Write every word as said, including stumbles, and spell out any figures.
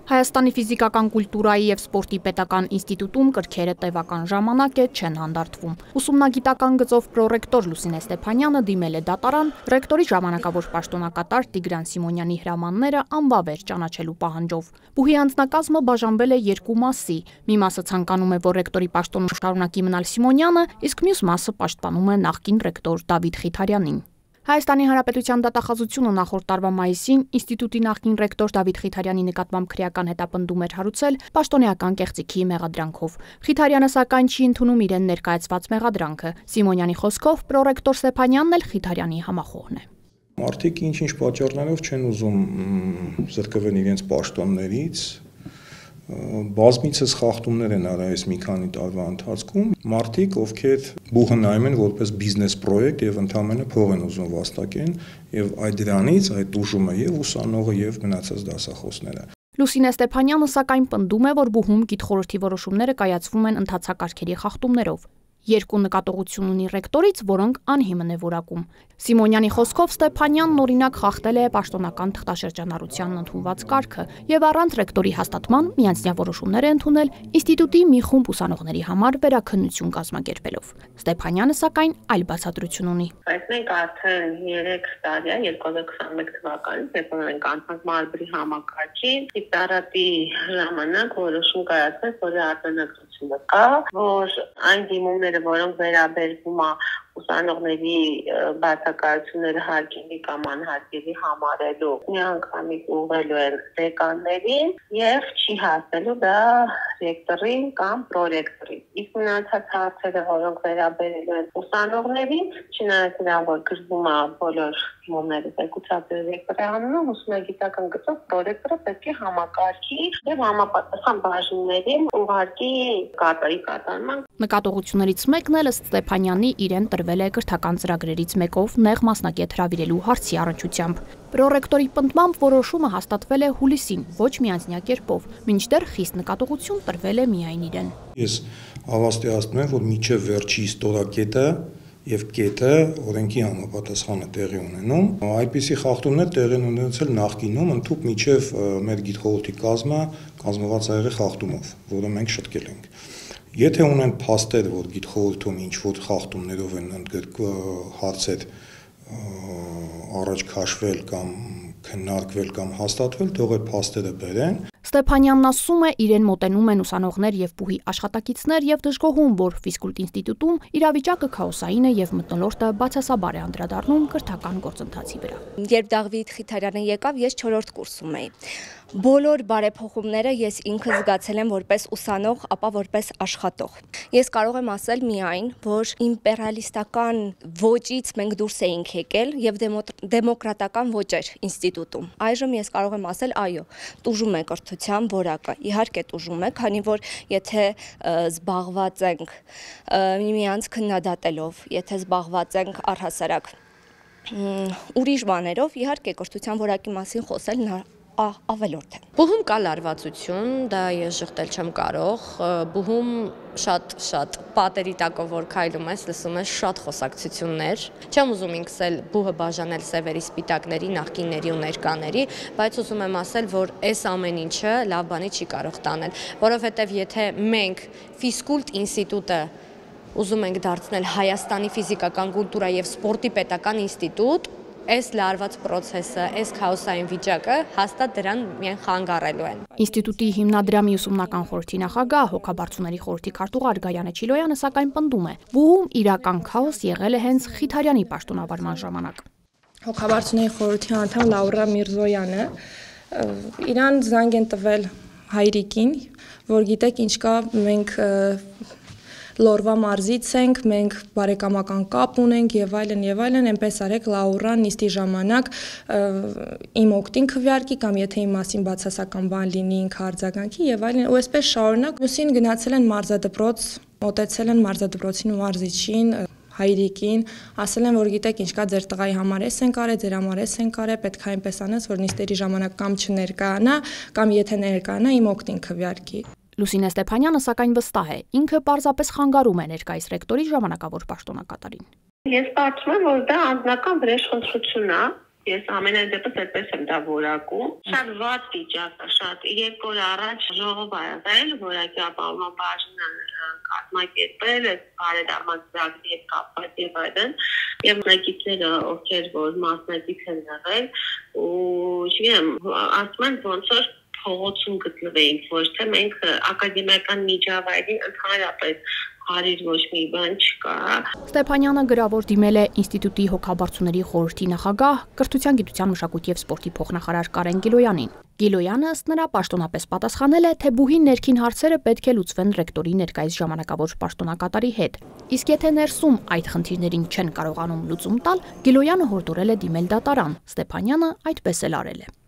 Հայաստանի ֆիզիկական կուլտուրայի և սպորտի պետական ինստիտուտում կրքերը տևական ժամանակ է չեն հանդարտվում։ Ուսումնագիտական գծով պրոռեկտոր Լուսինե Ստեփանյանը դիմել է դատարան ռեկտորի ժամանակավոր պաշտոնակատար Տիգրան Սիմոնյանի հրամանները անվավեր ճանաչելու պահանջով։ Բուհի անձնակազմը բաժանվել է երկու մասի։ Մի մասը ցանկանում է, որ ռեկտորի պաշտոնում շարունակի մնալ Սիմոնյանը, իսկ մյուս մասը պաշտպանում է նախկին ռեկտոր Դավիթ Խիթարյանին։ Հայաստանի Հանրապետության դատախազությունը նախորդ տարվա մայիսին ինստիտուտի նախկին ռեկտոր Դավիթ Խիթարյանի նկատմամբ քրեական հետապնդում էր հարուցել պաշտոնեական կեղծիքի մեղադրանքով։ Խիթարյանը սակայն չի ընդունում իրեն ներկայացված մեղադրանքը։ Սիմոնյանի խոսքով պրոռեկտոր Ստեփանյանն էլ Խիթարյանի համախոհն է։ Մարդիկ ինչ-ինչ պատճառներով չեն ուզում զրկվել իրենց պաշտոններից, բազմիցս խախտումներ են արել այս մի քանի տարվա ընթացքում, մարդիկ, ովքեր բուհը նայում են որպես բիզնես պրոյեկտ եւ ընդհանրապես փող են ուզում վաստակեն, եւ այդ դրանից այդ ուժումը եւ ուսանողը եւ մնացած դասախոսները։ Լուսինե Ստեփանյանը սակայն պնդում է, որ բուհում գիտխորհրդի որոշումները կայացվում են ընթացակարգերի խախտումներով։ Երկու նկատողություն ունի ռեկտորից, որոնք անհիմն է որակում։ Սիմոնյանի խոսքով Ստեփանյանն օրինակ խախտել է պաշտոնական թղթաշրջանառությանն ընդունված կարգը եւ առանց ռեկտորի հաստատման միանձնյա որոշումներ է ընդունել ինստիտուտի մի խումբ ուսանողների համար վերաքննություն կազմակերպելով։ Ստեփանյանը սակայն այլ բացատրություն ունի։ Բայց մենք արդեն երեք տարի է, երկու հազար քսաներեք թվականից, երբ մենք անցանք Մարբրի համակարգին, իպարատի ժամանակ որոշում կայացվեց, որ արտոնագրությունը կա, որ այն դիմումները, որոնք վերաբերվում է ուսանողների բացակայությունները հարկերի կամ անհարկերի համարելու միանգամից ուղղելու են դեկաններին եւ չի հասնելու դա ռեկտորին կամ պրոռեկտորին։ Իսկ մնացած հարցերը, որոնք վերաբերելու են ուսանողներին, չնայած նրան, որ գրվում է բոլոր դիմումները զեկուցած ռեկտորի անունով, ուսումնագիտական գծով պրոռեկտորը պետք է համակարգի եւ համապատասխան բաժիններին ուղարկի կատարի կատարման։ Նկատողություններից մեկն էլ ըստ Ստեփանյանի իրեն տրվել է կրթական ծրագրերից մեկով նեղ մասնակետ հրավիրելու հարցի առնչությամբ։ Պրոռեկտորի պնդմամբ որոշումը հաստատվել է հուլիսին, ոչ միանձնյա կերպով, մինչդեռ խիստ նկատողություն տրվել է միայն իրեն։ Ես հավաստիացնում եմ, որ մինչև վերջի ստորակետը եւ կետը օրենքի համապատասխանը տեղի ունենում։ Այդպիսի խախտումներ տեղի են ունեցել նախկինում, ընդհանուր միջև մեր գիտխորհրդի կազմը կազմված ա եղել խախտումով, որը մենք շտկել ենք։ Եթե ունեն փաստեր, որ գիտխորհրդում ինչ-որ խախտումներով են հարցեր առաջ քաշվել կամ քննարկվել կամ հաստատվել, թող այդ փաստերը բերեն։ Ստեփանյանն ասում է, իրեն մոտենում են ուսանողներ եւ բուհի աշխատակիցներ եւ դժգոհում, որ ֆիզկուլտ ինստիտուտում իրավիճակը քաոսային է եւ մթնոլորտը բացասաբար է անդրադառնում կրթական գործընթացի վրա։ Երբ Դավիթ Խիթարյանը եկավ, ես չորրորդ կուրսում էի։ Բոլոր բարեփոխումները ես ինքս զգացել եմ որպես ուսանող, ապա որպես աշխատող։ Ես կարող եմ ասել միայն, որ իմպերիալիստական ոճից մենք դուրս էինք եկել եւ դեմոկրատական ոճ էր ինստիտուտում։ Այժմ ես կարող եմ ասել, այո, տուժում է կրթության որակը։ Իհարկե տուժում է, քանի որ եթե զբաղված ենք միմյանց քննադատելով, եթե զբաղված ենք առհասարակ ուրիշ բաներով, իհարկե կրթության որակի մասին խոսելն ավելորդ է։ Բուհում կա լարվածություն, դա ես ժխտել չեմ կարող, բուհում շատ-շատ պատերի տակով որ քայլում ես, լսում ես շատ խոսակցություններ։ Չեմ ուզում ինքս էլ բուհը բաժանել սևերի, սպիտակների, նախկինների ու ներկաների, բայց ուզում եմ ասել, որ այս ամեն ինչը լավ բանի չի կարող տանել, որովհետև եթե մենք ֆիզկուլտ ինստիտուտը ուզում ենք դարձնել Հայաստանի ֆիզիկական կուլտուրա և սպորտի պետական ինստիտուտ, այս լարված պրոցեսը, այս քաոսային վիճակը հաստատ դրան միայն խանգարելու են։ Ինստիտուտի հիմնադրամի ուսումնական խորհրդի նախագահ, հոգաբարձուների խորհրդի քարտուղար Գայանե Չիլոյանը սակայն պնդում է, բուհում իրական քաոս եղել է հենց Խիթարյանի պաշտոնավարման ժամանակ։ Հոգաբարձուների խորհրդի անդամ Լաուրա Միրզոյանը իրան զանգ են տվել հայրիկին, որ գիտեք ինչ կա, մենք Լորվա մարզից ենք, մենք բարեկամական կապ ունենք եւ այլն եւ այլն, այնպես արեք Լաուրան նիստի ժամանակ իմ օգտին քվեարկի կամ եթե իմ մասին բացասական բան լինի ինքը արձագանքի եւ այլն, ու այսպես շարունակ ուսին գնացել են մարզադպրոց, մոտեցել են մարզադպրոցին ու մարզիչին, հայրիկին, ասել են, որ գիտեք ինչ կա, ձեր տղայի համար էս են կարել, ձեր համար էս են կարել, պետք է այնպես անես, որ նիստերի ժամանակ կամ չներկայանա, կամ եթե ներկայանա, իմ օգտին քվեարկի։ Լուսինե Ստեփանյանը սակայն վստահ է, ինքը պարզապես խանգարում է ներկայիս ռեկտորի ժամանակավոր պաշտոնակատարին։ Ես կարծում եմ, որ դա անձնական վրեժխնդրություն է, Ես ամենայն դեպս այդպես եմ դա որակում։ Շատ վատ վիճակ է, շատ երկու օր առաջ ժողով ա եղել, որակի ապահովման բաժինը կազմակերպել է բարեդառման ծրագրի հետ կապված եւ այլն, եւ մասնակիցները, ովքեր որ մասնակից են եղել, ու չգիտեմ, ասում են ոնց որ փողոցում գտնվեինք, ոչ թե մենք ակադեմիական միջավայրին ընդհանրապես հարիր ոչ մի բան չկա։ Ստեփանյանը գրավոր դիմել է ինստիտուտի հոգաբարձուների խորհրդի նախագահ, կրթության, գիտության, մշակույթի եւ սպորտի փոխնախարար Կարեն Գիլոյանին։ Գիլոյանը ըստ նրա պաշտոնապես պատասխանել է, թե բուհի ներքին հարցերը պետք է լուծվեն ռեկտորի ներկայիս ժամանակավոր պաշտոնակատարի հետ։ Իսկ եթե ներսում այդ խնդիրներին չեն կարողանում լուծում տալ, Գիլոյանը հորդորել է դիմել դատարան։ Ստեփանյանը այդպես էլ արել է։